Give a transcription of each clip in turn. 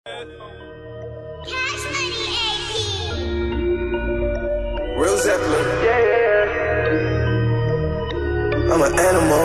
Rell Zeppelin. I'm an animal.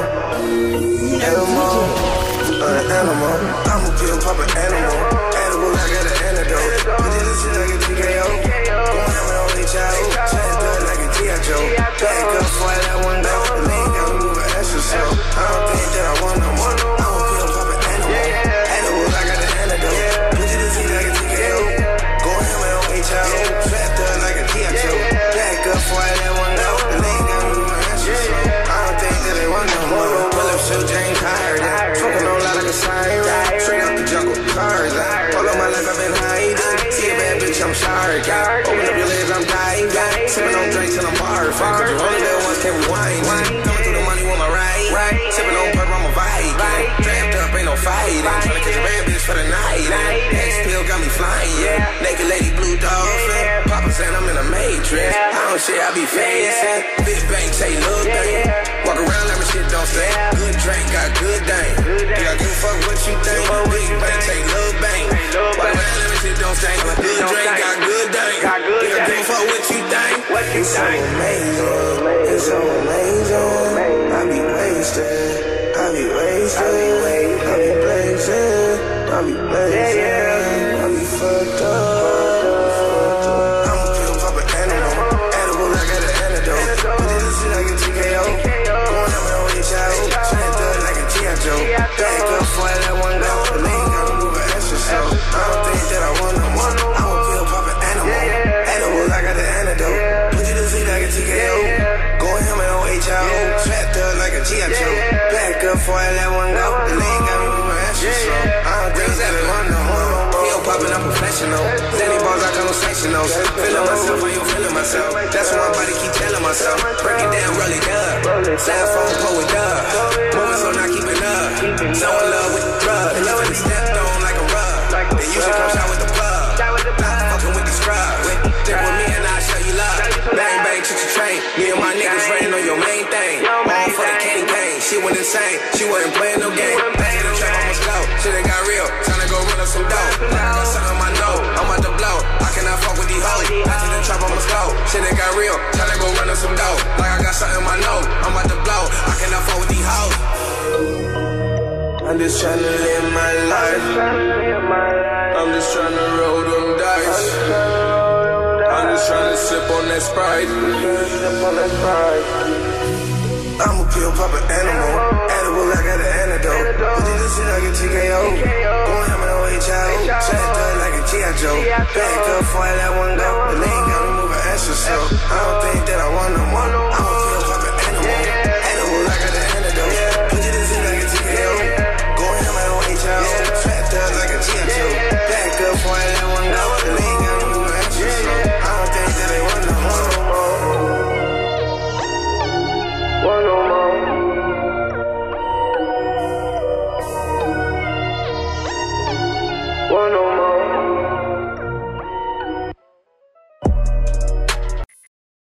Animal. I'm an animal. I'm a pill poppin' animal. Animal, I got an antidote. Put it in shit like a TKO. Going hammer on each eye. Trying to like a G.I. Joe. Back up for that one go. And they ain't got me moving extra slow. I don't think that I want no more. I'm a pill poppin' animal. Animal, I got an antidote. Put it in shit like a TKO. Going hammer on each eye. Trapped up like a G.I. Joe. Back up for that one go. And they ain't got me moving extra slow. I don't think that they want no more. Pull up shoe, James Hard. Smoking on loud like a siren. Straight out the jungle, cars. All of my life I've been hiding. See a bad bitch, I'm sorry. Open up your legs, I'm diving. Sipping on drinks till I'm barfing. Cause you only there once, can't rewind. Coming through the money with my ride. Sipping on purple, I'm a vibe. Trapped up, ain't no fight. I'm trying to catch a bad bitch for the night. Next pill got me flying. Naked lady, blue dolphin. Papa saying I'm in a matrix. I don't shit, I be facing. Big bang, say little thing. Walk around like my shit don't stay. Good drink, got good dang. Yeah, I give a fuck what you think. Big bang, say little bang. Walk around like my shit don't stay. Good drink, got good dang. Yeah, I give a fuck what you think. It's so amazing. It's so amazing. I be wasted. I be wasted. I be blazing. I be blazing. I be fucked up. I'm a pill poppin' animal. Animal, I got an antidote. Put it in shit like a TKO. Going hammer on each eye. Trying to like a G.I. Joe. Back up for that one go. And they ain't got me moving extra slow. I don't think that I want no more. I'm a pill poppin' animal. Animal, I got the antidote. Put it in shit like a TKO. Going hammer on each eye. Trapped up like a G.I. Joe. Back up for that one go. And they ain't got me moving extra slow. I don't think that I want no more. Pill poppin', I'm professional. Zany balls, I conversational. Feeling myself, I ain't feeling myself. That's what my body keep telling myself. Break it down, roll it up. Cell phone, pull it up. Moving so not keeping up. So in love with the drug. And you finna stepped on like a rug. Then you should come shot with the plug. Not fucking with these scrubs. Stick with me and I'll show you love. Bang, bang, choo-choo train. Me and my niggas ran on your main thing. All for the candy cane. She went insane. She wasn't playing no game. Back in the trap, I'ma slow. Shit ain't got real. Time to go run up some dough. Like I got something on my nose. I'm about to blow. I cannot fuck with these hoes. Back to the trap, I'ma slow. Shit ain't got real. Time to go run up some dough. Like I got something on my nose. I'm about to blow. I cannot fuck with these hoes. I'm just trying to live my life. I'm just trying to roll them dice. I'm just trying to sip on that Sprite. I'm a pill poppin' animal. Animal, I got an antidote. Put it in shit like a TKO. Going hammer on each eye. Trapped up like a G.I. Joe. Back up for that one go. And they ain't got me moving extra slow. I don't think that I want no more.